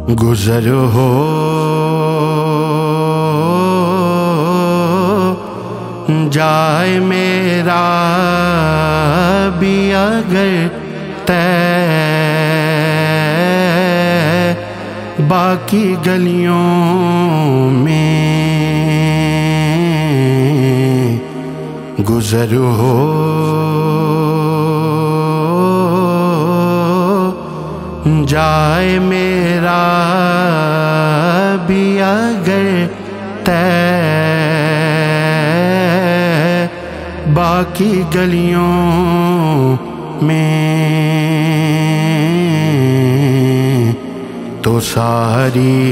گزر ہو جائے میرا بھی اگر طے باقی گلیوں میں گزر ہو جائے میرا بھی اگر طے باقی گلیوں میں تو ساری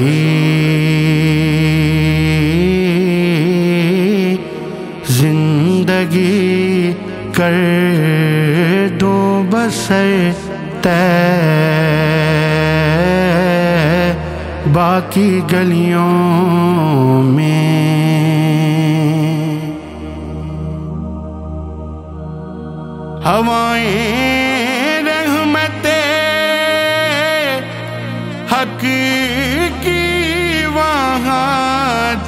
زندگی کر دوں بسر طے باقی گلیوں میں ہوائیں رحمت حق کی وہاں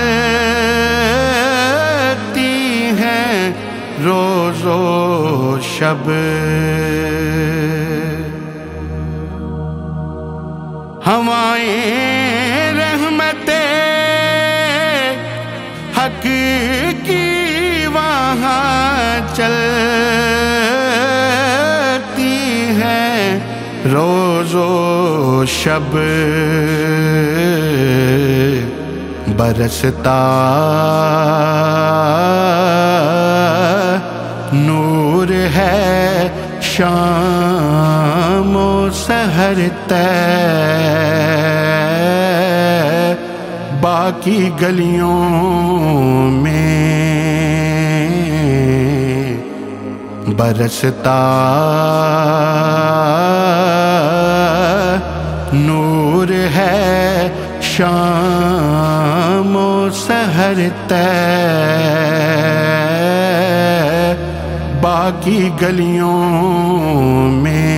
چلتی ہیں روز و شب ہوائیں رحمت حق کی وہاں چلتی ہیں روز و شب برستا نور ہے شام و سحر طے باقی گلیوں میں برستا نور ہے شام و سحر طے باقی گلیوں میں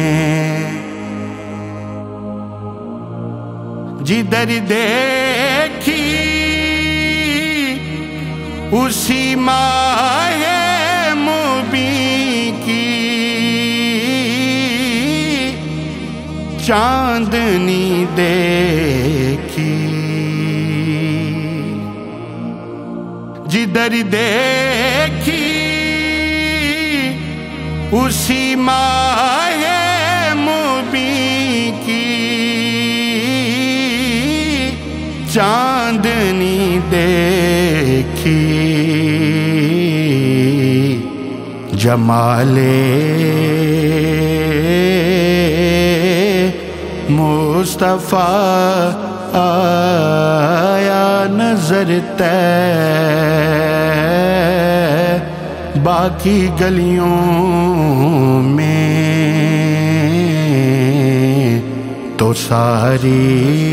جدھر دیکھی اسی ماہ مبیں کی چاندنی دیکھی جدھر دیکھی اسی ماہ مبیں کی چاندنی دیکھی جمال مصطفیٰ آیا نظر طے باقی گلیوں میں تو ساری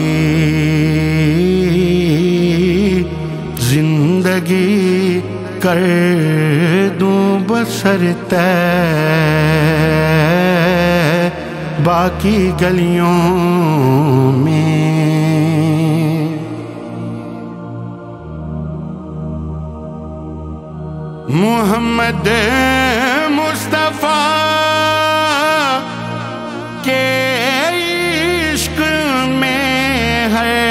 زندگی کر دوں بسر طے باقی گلیوں میں محمد مصطفیٰ کے عشق میں ہے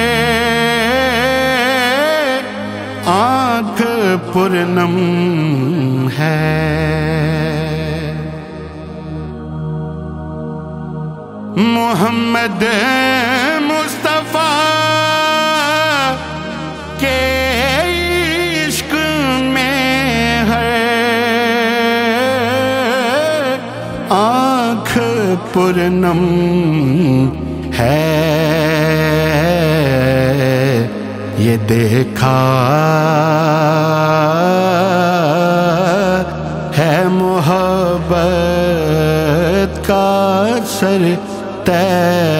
آنکھ پرنم ہے محمد مصطفیٰ کے عشق میں ہے آنکھ پرنم ہے یہ دیکھا ہے محبت کا سر طے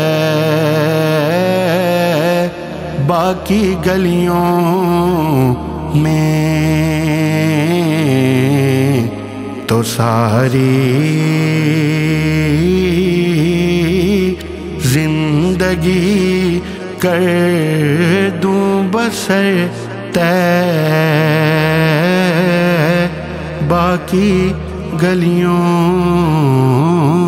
باقی گلیوں میں تو ساری زندگی زندگی کر دوں بسر باقی گلیوں